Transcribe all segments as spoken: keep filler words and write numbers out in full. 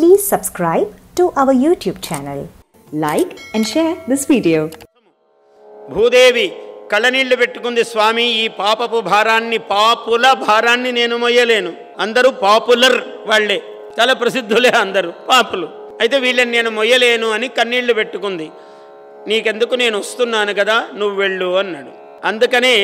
Please subscribe to our YouTube channel. Like and share this video. Bhudevi కళ్ళనీళ్లు పెట్టుకుంది. స్వామి, ఈ పాపపు భారాన్ని, పాపుల భారాన్ని నేను మొయ్యలేను. అందరూ పాపులర్ వాళ్ళే, చాలా ప్రసిద్ధులే అందరూ పాపులు. అయితే వీళ్ళని నేను మొయ్యలేను అని కన్నీళ్లు పెట్టుకుంది. నీకెందుకు, నేను వస్తున్నాను కదా, నువ్వు వెళ్ళు అన్నాడు. అందుకనే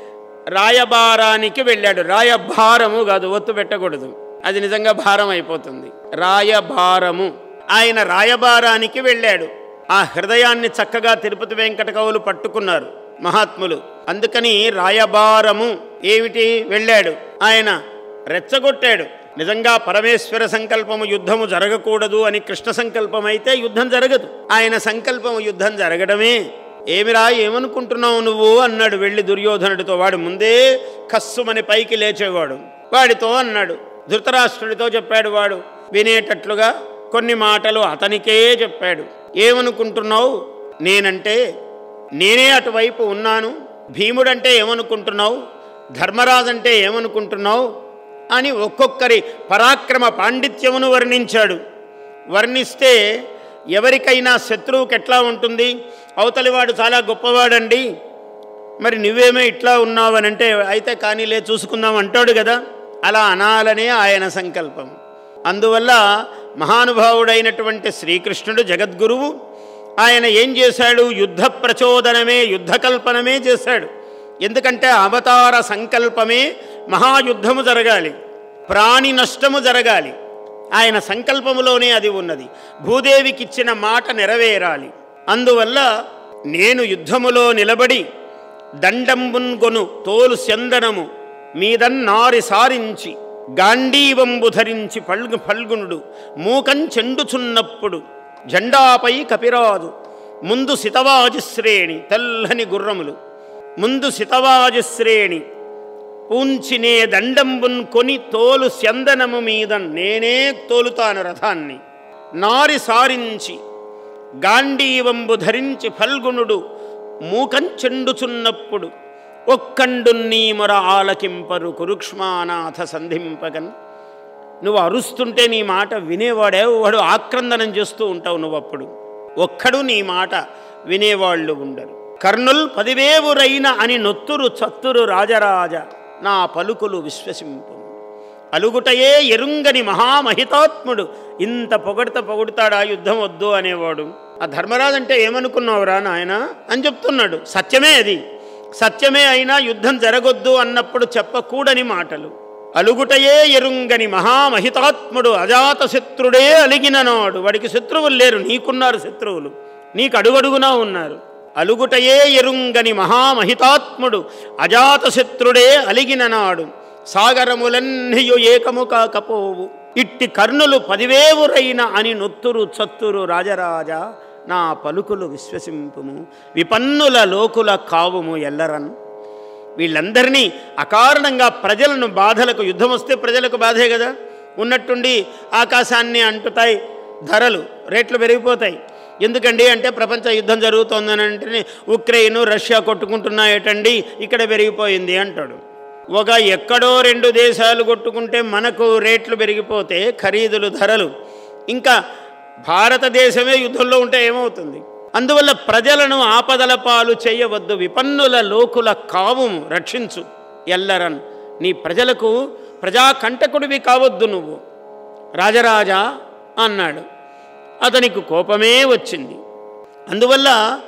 రాయబారానికి వెళ్ళాడు. రాయభారము కాదు, ఒత్తు పెట్టకూడదు, అది నిజంగా భారం అయిపోతుంది. రాయబారము, ఆయన రాయబారానికి వెళ్ళాడు. ఆ హృదయాన్ని చక్కగా తిరుపతి వెంకట కవులు పట్టుకున్నారు మహాత్ములు. అందుకని రాయబారము ఏమిటి, వెళ్ళాడు. ఆయన రెచ్చగొట్టాడు. నిజంగా పరమేశ్వర సంకల్పము యుద్ధము జరగకూడదు అని కృష్ణ సంకల్పం అయితే యుద్ధం జరగదు. ఆయన సంకల్పము యుద్ధం జరగడమే. ఏమిరా, ఏమనుకుంటున్నావు నువ్వు అన్నాడు వెళ్ళి దుర్యోధనుడితో. వాడు ముందే కస్సుమని పైకి లేచేవాడు. వాడితో అన్నాడు, ధృతరాష్ట్రుడితో చెప్పాడు. వాడు వినేటట్లుగా కొన్ని మాటలు అతనికే చెప్పాడు. ఏమనుకుంటున్నావు, నేనంటే నేనే అటువైపు ఉన్నాను. భీముడంటే ఏమనుకుంటున్నావు, ధర్మరాజంటే ఏమనుకుంటున్నావు అని ఒక్కొక్కరి పరాక్రమ పాండిత్యమును వర్ణించాడు. వర్ణిస్తే ఎవరికైనా శత్రువుకి ఎట్లా ఉంటుంది, అవతలివాడు చాలా గొప్పవాడండి, మరి నువ్వేమో ఇట్లా ఉన్నావనంటే అయితే కానీలే చూసుకుందాం అంటాడు కదా. అలా అనాలనే ఆయన సంకల్పం. అందువల్ల మహానుభావుడైనటువంటి శ్రీకృష్ణుడు జగద్గురువు. ఆయన ఏం చేశాడు, యుద్ధ ప్రచోదనమే, యుద్ధ కల్పనమే చేశాడు. ఎందుకంటే అవతార సంకల్పమే మహాయుద్ధము జరగాలి, ప్రాణి నష్టము జరగాలి. ఆయన సంకల్పములోనే అది ఉన్నది. భూదేవికి ఇచ్చిన మాట నెరవేరాలి. అందువల్ల నేను యుద్ధములో నిలబడి దండంబున్గొను తోలు చందనము మీదన్నారి సారించి గాంధీవంబు ధరించి పల్గు ఫల్గునుడు మూకం చెండుచున్నప్పుడు జెండాపై కపిరాజు ముందు సితవాజిశ్రేణి, తెల్లని గుర్రములు ముందు సితవాజిశ్రేణి పూంచినే దండంబున్ కొని తోలు చందనము మీద నేనే తోలుతాను రథాన్ని. నారి సారించి గాంధీవంబు ధరించి ఫల్గునుడు మూకం చెండుచున్నప్పుడు ఒక్కండు నీ మొర ఆలకింపరు కురుక్ష్మానాథ సంధింపగన్. నువ్వు అరుస్తుంటే నీ మాట వినేవాడే, వాడు ఆక్రందనం చేస్తూ ఉంటావు నువ్వు. అప్పుడు ఒక్కడు నీ మాట వినేవాళ్ళు ఉండరు. కర్ణుల్ పదివేవురైన అని నొత్తురు చత్తురు రాజరాజ నా పలుకులు విశ్వసింపు. అలుగుటయే ఎరుంగని మహామహితాత్ముడు. ఇంత పొగడత పొగుడతాడా యుద్ధం వద్దు అనేవాడు. ఆ ధర్మరాజు అంటే ఏమనుకున్నావురా నాయన అని చెప్తున్నాడు. సత్యమే అది, సత్యమే అయినా యుద్ధం జరగొద్దు అన్నప్పుడు చెప్పకూడని మాటలు. అలుగుటయే ఎరుంగని మహామహితాత్ముడు అజాత శత్రుడే అలిగిన నాడు. వాడికి శత్రువులు లేరు, నీకున్నారు శత్రువులు, నీకు అడుగడుగునా ఉన్నారు. అలుగుటయే ఎరుంగని మహామహితాత్ముడు అజాత శత్రుడే అలిగిన నాడు సాగరములన్నయు ఏకము కాకపోవు. ఇట్టి కర్ణులు పదివేవురైన అని నొత్తురు చత్తురు రాజరాజ నా పలుకులు విశ్వసింపుము. విపన్నుల లోకుల కావుము ఎల్లరన్. వీళ్ళందరినీ అకారణంగా ప్రజలను బాధలకు, యుద్ధం వస్తే ప్రజలకు బాధే కదా. ఉన్నట్టుండి ఆకాశాన్ని అంటుతాయి ధరలు, రేట్లు పెరిగిపోతాయి. ఎందుకండి అంటే ప్రపంచ యుద్ధం జరుగుతోందని అంటే ఉక్రెయిన్ రష్యా కొట్టుకుంటున్నాయటండి, ఇక్కడ పెరిగిపోయింది అంటాడు. ఒక ఎక్కడో రెండు దేశాలు కొట్టుకుంటే మనకు రేట్లు పెరిగిపోతే ఖరీదులు, ధరలు, ఇంకా భారతదేశమే యుద్ధంలో ఉంటే ఏమవుతుంది. అందువల్ల ప్రజలను ఆపదల పాలు చేయవద్దు. విపన్నుల లోకుల కావుము రక్షించు ఎల్లరన్. నీ ప్రజలకు ప్రజాకంటకుడివి కావద్దు నువ్వు రాజరాజా అన్నాడు. అతనికి కోపమే వచ్చింది. అందువల్ల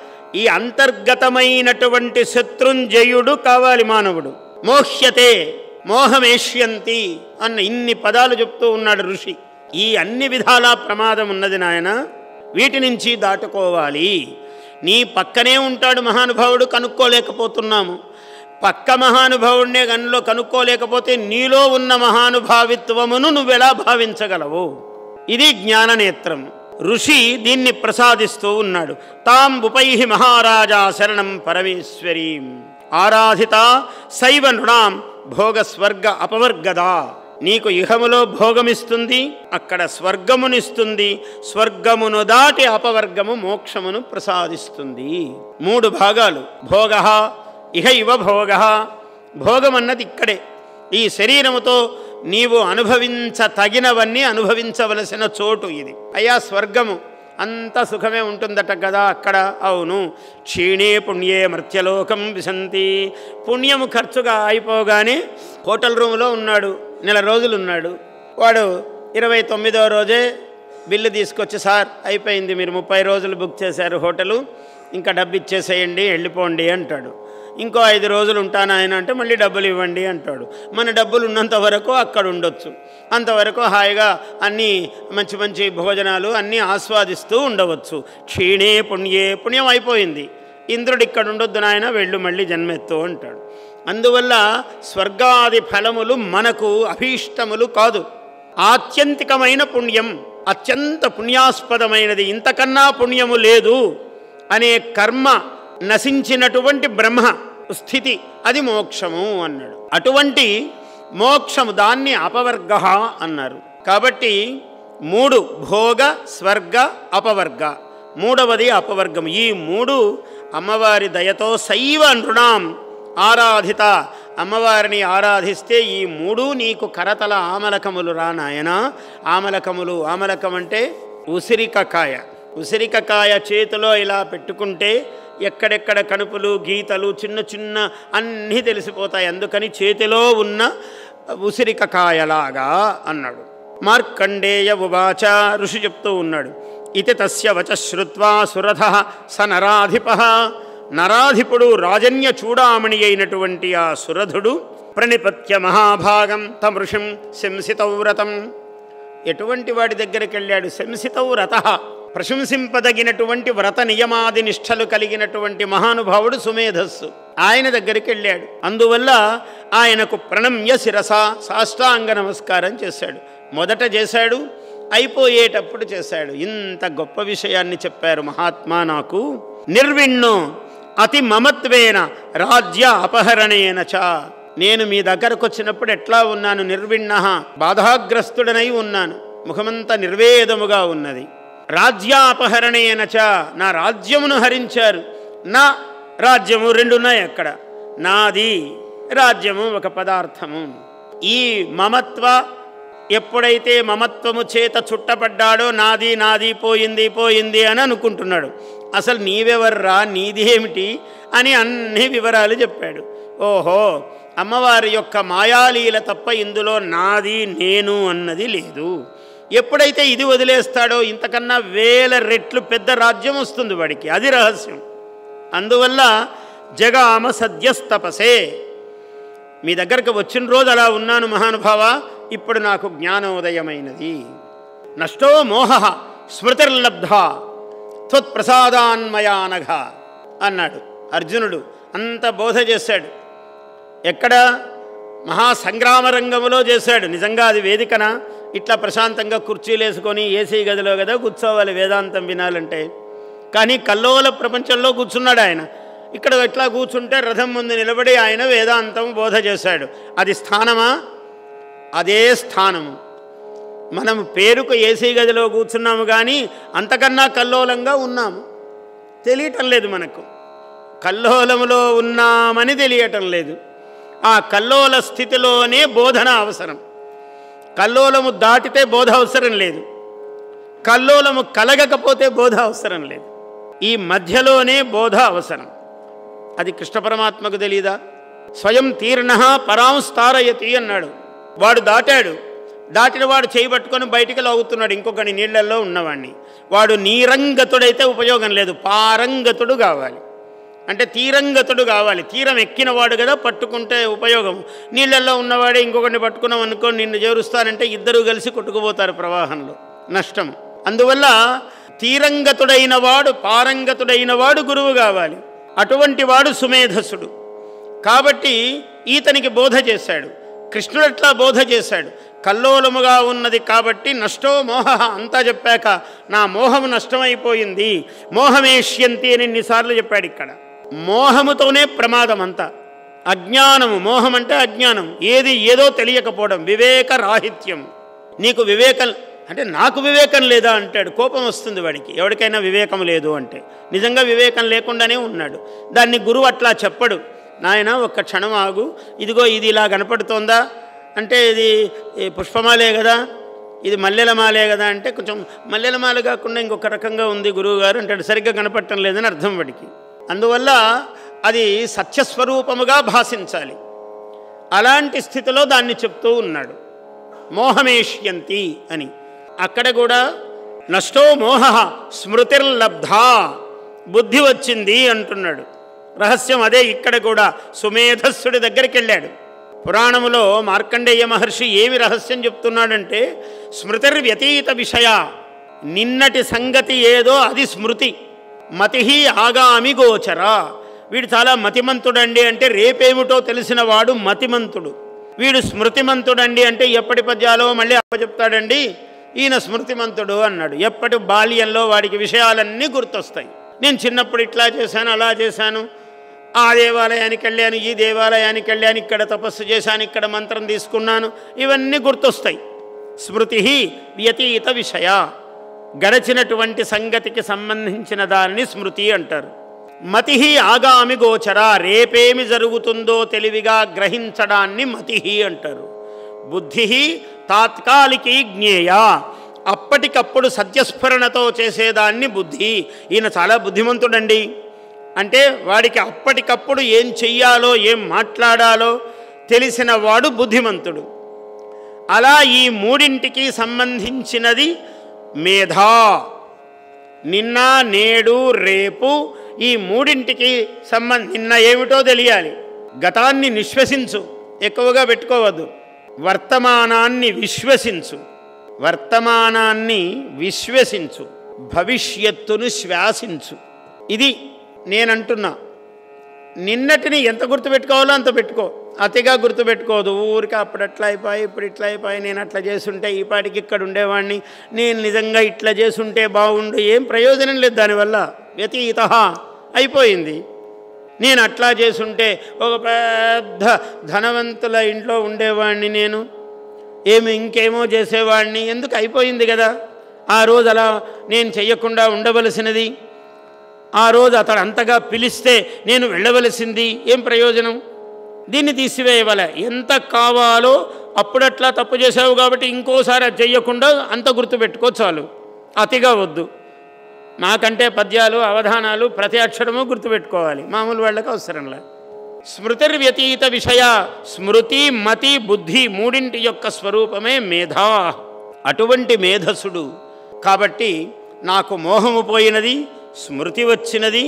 ఈ అంతర్గతమైనటువంటి శత్రుంజయుడు కావాలి మానవుడు. మోహ్యతే మోహమేష్యంతి అన్న ఇన్ని పదాలు చెప్తూ ఉన్నాడు ఋషి. ఈ అన్ని విధాల ప్రమాదం ఉన్నది నాయన, వీటి నుంచి దాటుకోవాలి. నీ పక్కనే ఉంటాడు మహానుభావుడు, కనుక్కోలేకపోతున్నాము. పక్క మహానుభావుడినే గనిలో కనుక్కోలేకపోతే నీలో ఉన్న మహానుభావిత్వమును నువ్వెలా భావించగలవు? ఇది జ్ఞాననేత్రం. ఋషి దీన్ని ప్రసాదిస్తూ ఉన్నాడు. తాం ఉపై మహారాజా శరణం పరమేశ్వరీం ఆరాధిత శైవ నృణాం భోగ స్వర్గ అపవర్గదా. నీకు ఇహములో భోగమిస్తుంది, అక్కడ స్వర్గమునిస్తుంది. స్వర్గమును దాటి అపవర్గము మోక్షమును ప్రసాదిస్తుంది. మూడు భాగాలు. భోగ ఇహ ఇవ భోగ. భోగం అన్నది ఇక్కడే, ఈ శరీరముతో నీవు అనుభవించ తగినవన్నీ అనుభవించవలసిన చోటు ఇది. అయ్యా స్వర్గము అంత సుఖమే ఉంటుందట కదా అక్కడ. అవును. క్షీణే పుణ్యే మర్త్యలోకం విశంతి. పుణ్యము ఖర్చుగా అయిపోగానే హోటల్ రూమ్లో ఉన్నాడు, నెల రోజులు ఉన్నాడు. వాడు ఇరవై తొమ్మిదవ రోజే బిల్లు తీసుకొచ్చి, సార్ అయిపోయింది, మీరు ముప్పై రోజులు బుక్ చేశారు హోటలు, ఇంకా డబ్బు ఇచ్చేసేయండి వెళ్ళిపోండి అంటాడు. ఇంకో ఐదు రోజులు ఉంటాను ఆయన అంటే మళ్ళీ డబ్బులు ఇవ్వండి అంటాడు. మన డబ్బులు ఉన్నంత వరకు అక్కడ ఉండొచ్చు, అంతవరకు హాయిగా అన్నీ మంచి మంచి భోజనాలు అన్నీ ఆస్వాదిస్తూ ఉండవచ్చు. క్షీణే పుణ్యే, పుణ్యం అయిపోయింది, ఇంద్రుడు ఇక్కడ ఉండొద్దు నాయన, వెళ్ళు మళ్ళీ జన్మెత్తు అంటాడు. అందువల్ల స్వర్గాది ఫలములు మనకు అభీష్టములు కాదు. ఆత్యంతికమైన పుణ్యం, అత్యంత పుణ్యాస్పదమైనది, ఇంతకన్నా పుణ్యము లేదు అనే కర్మ నశించినటువంటి బ్రహ్మ స్థితి, అది మోక్షము అన్నాడు. అటువంటి మోక్షము దాన్ని అపవర్గ అన్నారు. కాబట్టి మూడు భోగ స్వర్గ అపవర్గ, మూడవది అపవర్గం. ఈ మూడు అమ్మవారి దయతో శైవ నృణాం ఆరాధిత, అమ్మవారిని ఆరాధిస్తే ఈ మూడు నీకు కరతల ఆమలకములు రా నాయన. ఆమలకములు, ఆమలకం అంటే ఉసిరికకాయ. ఉసిరికకాయ చేతిలో ఇలా పెట్టుకుంటే ఎక్కడెక్కడ కణుపులు గీతలు చిన్న చిన్న అన్నీ తెలిసిపోతాయి. అందుకని చేతిలో ఉన్న ఉసిరికకాయలాగా అన్నాడు. మార్కండేయ ఉవాచ, ఋషి చెప్తూ ఉన్నాడు. ఇతి తస్య వచ శ్రుత్వా సురథ స నరాధిప. నరాధిపుడు రాజన్య చూడామణి అయినటువంటి ఆ సురధుడు ప్రణిపత్య మహాభాగం తమృషిం శంసితౌరతం. ఎటువంటి వాడి దగ్గరికి వెళ్ళాడు? శంసితౌరత, ప్రశంసింపదగినటువంటి వ్రత నియమాది నిష్టలు కలిగినటువంటి మహానుభావుడు సుమేధస్సు. ఆయన దగ్గరికి వెళ్ళాడు. అందువల్ల ఆయనకు ప్రణమ్య శిరస సాష్టాంగ నమస్కారం చేశాడు. మొదట చేశాడు, అయిపోయేటప్పుడు చేశాడు. ఇంత గొప్ప విషయాన్ని చెప్పారు మహాత్మా నాకు. నిర్విణ్ణో అతి మమత్వేన రాజ్య అపహరణేన చ. నేను మీ దగ్గరకు వచ్చినప్పుడు ఎట్లా ఉన్నాను? నిర్విణ్ణ, బాధాగ్రస్తుడనై ఉన్నాను, ముఖమంతా నిర్వేదముగా ఉన్నది. రాజ్యాపహరణేన చ, నా రాజ్యమును హరించారు. నా రాజ్యము రెండున్నాయి అక్కడ, నాది రాజ్యము ఒక పదార్థము. ఈ మమత్వ ఎప్పుడైతే మమత్వము చేత చుట్టపడ్డాడో నాది నాది పోయింది పోయింది అని అనుకుంటున్నాడు. అసలు నీవెవర్రా, నీది ఏమిటి అని అన్ని వివరాలు చెప్పాడు. ఓహో, అమ్మవారి యొక్క మాయాలీల తప్ప ఇందులో నాది నేను అన్నది లేదు. ఎప్పుడైతే ఇది వదిలేస్తాడో ఇంతకన్నా వేల రెట్లు పెద్ద రాజ్యం వస్తుంది వాడికి, అది రహస్యం. అందువల్ల జగామ సద్యస్తపసే, మీ దగ్గరకు వచ్చిన రోజు అలా ఉన్నాను మహానుభావ, ఇప్పుడు నాకు జ్ఞానోదయమైనది. నష్టో మోహ స్మృతిర్లబ్ధ త్వత్ప్రసాదాన్మయానఘ అన్నాడు అర్జునుడు. అంత బోధ చేశాడు. ఎక్కడ? మహాసంగ్రామ రంగంలో చేశాడు. నిజంగా అది వేదికన ఇట్లా ప్రశాంతంగా కుర్చీలు వేసుకొని ఏసీ గదిలో కదా కూర్చోవాలి వేదాంతం వినాలంటే. కానీ కల్లోల ప్రపంచంలో కూర్చున్నాడు ఆయన. ఇక్కడ ఎట్లా కూర్చుంటే రథం ముందు నిలబడి ఆయన వేదాంతం బోధ చేశాడు. అది స్థానమా? అదే స్థానము. మనం పేరుకు ఏసీ గదిలో కూర్చున్నాము కానీ అంతకన్నా కల్లోలంగా ఉన్నాము, తెలియటం లేదు మనకు. కల్లోలములో ఉన్నామని తెలియటం లేదు. ఆ కల్లోల స్థితిలోనే బోధన అవసరం. కల్లోలము దాటితే బోధ అవసరం లేదు, కల్లోలము కలగకపోతే బోధ అవసరం లేదు. ఈ మధ్యలోనే బోధ అవసరం. అది కృష్ణ పరమాత్మకు తెలీదా? స్వయం తీర్ణ పరాంస్తారయతి అన్నాడు. వాడు దాటాడు, దాటిన వాడు చేయబట్టుకొని బయటికి లాగుతున్నాడు ఇంకొకటి నీళ్లలో ఉన్నవాడిని. వాడు నీరంగతుడైతే ఉపయోగం లేదు, పారంగతుడు కావాలి. అంటే తీరంగతుడు కావాలి. తీరం ఎక్కినవాడు కదా పట్టుకుంటే ఉపయోగం. నీళ్ళల్లో ఉన్నవాడే ఇంకొకరిని పట్టుకున్నాం అనుకో, నిన్ను చేరుస్తానంటే ఇద్దరూ కలిసి కొట్టుకుపోతారు ప్రవాహంలో, నష్టం. అందువల్ల తీరంగతుడైన వాడు, పారంగతుడైన వాడు గురువు కావాలి. అటువంటి వాడు సుమేధసుడు. కాబట్టి ఈతనికి బోధ చేశాడు. కృష్ణుడు ఎట్లా బోధ చేశాడు? కల్లోలముగా ఉన్నది కాబట్టి నష్టో మోహ అంతా చెప్పాక నా మోహము నష్టమైపోయింది. మోహమేష్యంతి అని ఎన్నిసార్లు చెప్పాడు ఇక్కడ. మోహముతోనే ప్రమాదం అంతా. అజ్ఞానము, మోహం అంటే అజ్ఞానం, ఏది ఏదో తెలియకపోవడం, వివేక రాహిత్యం. నీకు వివేకం అంటే నాకు వివేకం లేదా అంటాడు, కోపం వస్తుంది వాడికి. ఎవరికైనా వివేకం లేదు అంటే నిజంగా వివేకం లేకుండానే ఉన్నాడు. దాన్ని గురువు అట్లా చెప్పడు. నాయన ఒక్క క్షణం ఆగు, ఇదిగో ఇది ఇలా కనపడుతోందా, అంటే ఇది పుష్పమాలే కదా, ఇది మల్లెల మాలే కదా అంటే కొంచెం మల్లెల మాల కాకుండా ఇంకొక రకంగా ఉంది గురువుగారు అంటే సరిగ్గా కనపడటం లేదని అర్థం వాడికి. అందువల్ల అది సత్యస్వరూపముగా భాషించాలి. అలాంటి స్థితిలో దాన్ని చెప్తూ ఉన్నాడు. మోహమేష్యంతి అని. అక్కడ కూడా నష్టో మోహ స్మృతిర్లబ్ధా, బుద్ధి వచ్చింది అంటున్నాడు. రహస్యం అదే. ఇక్కడ కూడా సుమేధస్సుడి దగ్గరికి వెళ్ళాడు. పురాణములో మార్కండేయ మహర్షి ఏమి రహస్యం చెప్తున్నాడంటే స్మృతిర్వ్యతీత విషయ, నిన్నటి సంగతి ఏదో అది స్మృతి. మతి ఆగామి గోచర, వీడు చాలా మతిమంతుడండి అంటే రేపేమిటో తెలిసిన వాడు మతిమంతుడు. వీడు స్మృతిమంతుడండి అంటే ఎప్పటి పద్యాలో మళ్ళీ అప్పచెప్తాడండి, ఈయన స్మృతిమంతుడు అన్నాడు. ఎప్పటి బాల్యంలో వాడికి విషయాలన్నీ గుర్తొస్తాయి. నేను చిన్నప్పుడు ఇట్లా చేశాను, అలా చేశాను, ఆ దేవాలయానికి వెళ్ళాను, ఈ దేవాలయానికి వెళ్ళాను, ఇక్కడ తపస్సు చేశాను, ఇక్కడ మంత్రం తీసుకున్నాను, ఇవన్నీ గుర్తొస్తాయి. స్మృతి వ్యతీత విషయ, గడచినటువంటి సంగతికి సంబంధించిన దాన్ని స్మృతి అంటారు. మతి ఆగామి గోచర, రేపేమి జరుగుతుందో తెలివిగా గ్రహించడాన్ని మతి అంటారు. బుద్ధి తాత్కాలికీ జ్ఞేయ, అప్పటికప్పుడు సత్యస్ఫురణతో చేసేదాన్ని బుద్ధి. ఈయన చాలా బుద్ధిమంతుడండి అంటే వాడికి అప్పటికప్పుడు ఏం చెయ్యాలో ఏం మాట్లాడాలో తెలిసిన వాడు బుద్ధిమంతుడు. అలా ఈ మూడింటికి సంబంధించినది మేధా. నిన్న నేడు రేపు ఈ మూడింటికి సంబంధ నిన్న ఏమిటో తెలియాలి. గతాన్ని నిశ్వసించు, ఎక్కువగా పెట్టుకోవద్దు. వర్తమానాన్ని విశ్వసించు, వర్తమానాన్ని విశ్వసించు, భవిష్యత్తును శ్వాసించు. ఇది నేనంటున్నా. నిన్నటిని ఎంత గుర్తుపెట్టుకోవాలో అంత పెట్టుకో, అతిగా గుర్తుపెట్టుకోదు. ఊరికి అప్పుడు అట్లా అయిపోయి ఇప్పుడు ఇట్లా అయిపోయి, నేను అట్లా చేసుంటే ఈ పాటికి ఇక్కడ ఉండేవాడిని, నేను నిజంగా ఇట్లా చేసుంటే బాగుండు, ఏం ప్రయోజనం లేదు దానివల్ల. వ్యతీత అయిపోయింది. నేను అట్లా చేసుంటే ఒక పెద్ద ధనవంతుల ఇంట్లో ఉండేవాడిని, నేను ఏమి ఇంకేమో చేసేవాడిని, ఎందుకు అయిపోయింది కదా. ఆ రోజు అలా నేను చెయ్యకుండా ఉండవలసినది, ఆ రోజు అతడు అంతగా పిలిస్తే నేను వెళ్ళవలసింది, ఏం ప్రయోజనం. దీన్ని తీసివేయవలే. ఎంత కావాలో అప్పుడట్లా తప్పు చేసావు కాబట్టి ఇంకోసారి అది చెయ్యకుండా అంత గుర్తుపెట్టుకో చాలు, అతిగా వద్దు. నాకంటే పద్యాలు అవధానాలు ప్రతి అక్షరము గుర్తుపెట్టుకోవాలి, మామూలు వాళ్ళకి అవసరంలే. స్మృతిర్వ్యతీత విషయ, స్మృతి మతి బుద్ధి మూడింటి యొక్క స్వరూపమే మేధా. అటువంటి మేధసుడు కాబట్టి నాకు మోహము పోయినది, స్మృతి వచ్చినది.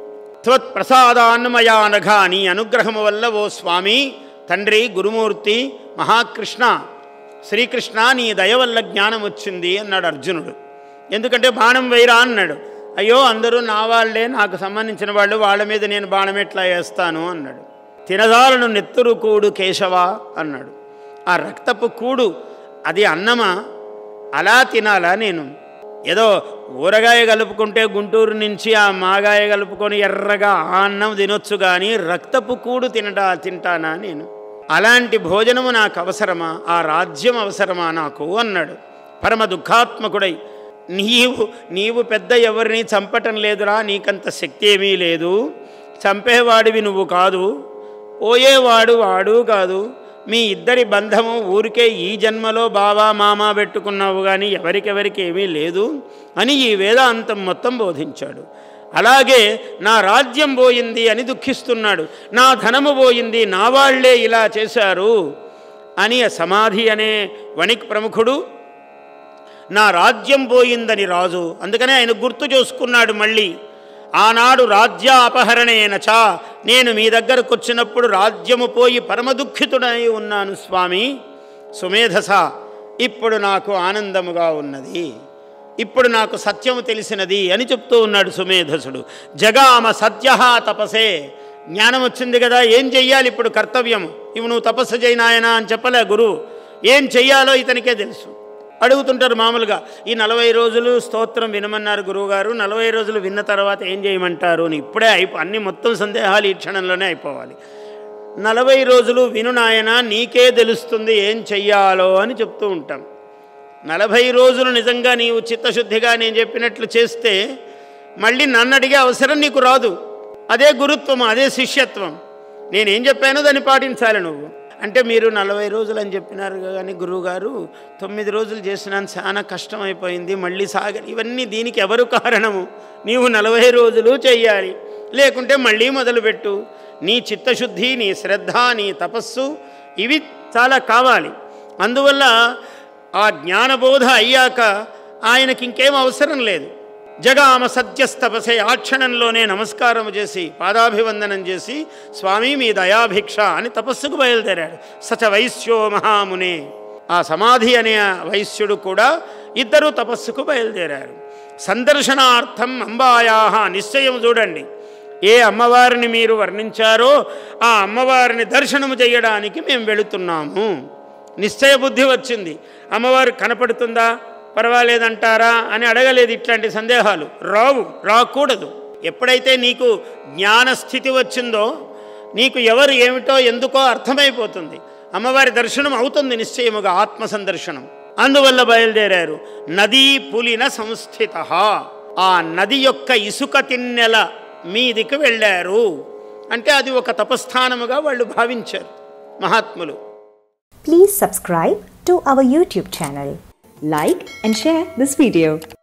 త్వత్ప్రసాదాన్మయానఘ, నీ అనుగ్రహము వల్ల ఓ స్వామి, తండ్రి, గురుమూర్తి, మహాకృష్ణ, శ్రీకృష్ణ, నీ దయ వల్ల జ్ఞానం వచ్చింది అన్నాడు అర్జునుడు. ఎందుకంటే బాణం వేయరా అన్నాడు. అయ్యో అందరూ నా వాళ్ళే, నాకు సంబంధించిన వాళ్ళు, వాళ్ళ మీద నేను బాణం ఎట్లా వేస్తాను అన్నాడు. తినదాలను నెత్తురు కూడు కేశవ అన్నాడు. ఆ రక్తపు కూడు అది అన్నమా, అలా తినాలా నేను? ఏదో ఊరగాయ కలుపుకుంటే గుంటూరు నుంచి ఆ మాగాయ కలుపుకొని ఎర్రగా ఆ అన్నం తినొచ్చు కానీ రక్తపు కూడు తినడా తింటానా నేను? అలాంటి భోజనము నాకు అవసరమా? ఆ రాజ్యం అవసరమా నాకు అన్నాడు పరమ దుఃఖాత్మకుడై. నీవు నీవు పెద్ద ఎవరిని చంపటం లేదురా, నీకంత శక్తి ఏమీ లేదు, చంపేవాడివి నువ్వు కాదు, పోయేవాడు వాడు కాదు, మీ ఇద్దరి బంధము ఊరికే ఈ జన్మలో బావా మామా పెట్టుకున్నావు కానీ ఎవరికెవరికి ఏమీ లేదు అని ఈ వేదాంతం మొత్తం బోధించాడు. అలాగే నా రాజ్యం పోయింది అని దుఃఖిస్తున్నాడు, నా ధనము పోయింది, నా వాళ్లే ఇలా చేశారు అని సమాధి అనే వణిక్ ప్రముఖుడు నా రాజ్యం పోయిందని రాజు. అందుకనే ఆయన గుర్తు చేసుకున్నాడు మళ్ళీ. ఆనాడు రాజ్యాపహరణేనచ, నేను మీ దగ్గరకు వచ్చినప్పుడు రాజ్యము పోయి పరమదుఃఖితుడై ఉన్నాను స్వామి సుమేధస, ఇప్పుడు నాకు ఆనందముగా ఉన్నది, ఇప్పుడు నాకు సత్యము తెలిసినది అని చెప్తూ ఉన్నాడు సుమేధసుడు. జగామ సత్య తపసే, జ్ఞానం వచ్చింది కదా, ఏం చెయ్యాలి ఇప్పుడు కర్తవ్యము? ఇవి నువ్వు తపస్సు చేయనాయనా అని చెప్పలే గురువు, ఏం చెయ్యాలో ఇతనికే తెలుసు. అడుగుతుంటారు మామూలుగా, ఈ నలభై రోజులు స్తోత్రం వినమన్నారు గురువుగారు, నలభై రోజులు విన్న తర్వాత ఏం చేయమంటారు అని. ఇప్పుడే అయిపో అన్ని మొత్తం సందేహాలు ఈ క్షణంలోనే అయిపోవాలి. నలభై రోజులు విను నాయన, నీకే తెలుస్తుంది ఏం చెయ్యాలో అని చెప్తూ ఉంటాం. నలభై రోజులు నిజంగా నీవు చిత్తశుద్ధిగా నేను చెప్పినట్లు చేస్తే మళ్ళీ నన్ను అడిగే అవసరం నీకు రాదు. అదే గురుత్వం, అదే శిష్యత్వం. నేనేం చెప్పానో దాన్ని పాటించాలి నువ్వు. అంటే మీరు నలభై రోజులు అని చెప్పినారు కానీ గురువుగారు తొమ్మిది రోజులు చేసినాను, చాలా కష్టమైపోయింది, మళ్ళీ సాగలి. ఇవన్నీ దీనికి ఎవరు కారణము? నీవు నలభై రోజులు చెయ్యాలి, లేకుంటే మళ్ళీ మొదలుపెట్టు. నీ చిత్తశుద్ధి, నీ శ్రద్ధ, నీ తపస్సు ఇవి చాలా కావాలి. అందువల్ల ఆ జ్ఞానబోధ అయ్యాక ఆయనకి ఇంకేం అవసరం లేదు. జగామ సత్యస్తపసే ఆ క్షణంలోనే నమస్కారం చేసి పాదాభివందనం చేసి స్వామి మీ దయాభిక్ష అని తపస్సుకు బయలుదేరాడు. సచ వైశ్యో మహామునే, ఆ సమాధి అనే వైశ్యుడు కూడా ఇద్దరు తపస్సుకు బయలుదేరారు. సందర్శనార్థం అంబాయా, నిశ్చయం చూడండి, ఏ అమ్మవారిని మీరు వర్ణించారో ఆ అమ్మవారిని దర్శనము చేయడానికి మేము వెళుతున్నాము. నిశ్చయ బుద్ధి వచ్చింది. అమ్మవారు కనపడుతుందా, పర్వాలేదంటారా అని అడగలేదు. ఇట్లాంటి సందేహాలు రావు, రాకూడదు. ఎప్పుడైతే నీకు జ్ఞానస్థితి వచ్చిందో నీకు ఎవరు ఏమిటో ఎందుకో అర్థమైపోతుంది. అమ్మవారి దర్శనం అవుతుంది నిశ్చయముగా, ఆత్మ సందర్శనం. అందువల్ల బయలుదేరారు. నదీ పులిన సంస్థిత, ఆ నది యొక్క ఇసుక తిన్నెల మీదికి వెళ్ళారు. అంటే అది ఒక తపస్థానముగా వాళ్ళు భావించారు మహాత్ములు. Please subscribe to our YouTube channel. Like and share this video.